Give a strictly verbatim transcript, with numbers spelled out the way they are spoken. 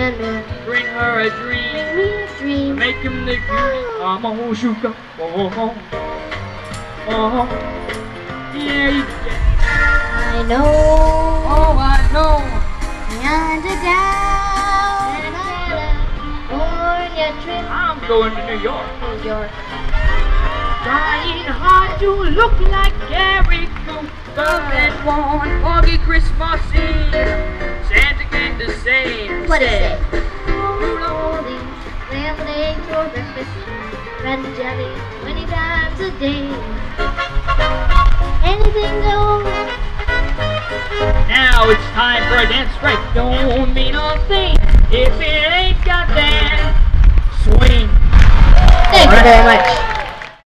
Santa, bring her a dream. bring me a dream. Make him the cutie. I'm a sugar. Oh, oh, oh. Yeah, yeah. I know. Oh, I know. Yonder down, on your trip I'm going to New York. to New York. Trying hard to look like Gary Cooper. And one foggy Christmas Eve, Santa came to say, What is said, it? Rolling, lamb eggs for breakfast, bread and jelly twenty times a day. Anything goes. now it's time for a dance break. Don't mean a thing if it ain't got that swing. Thank you very much.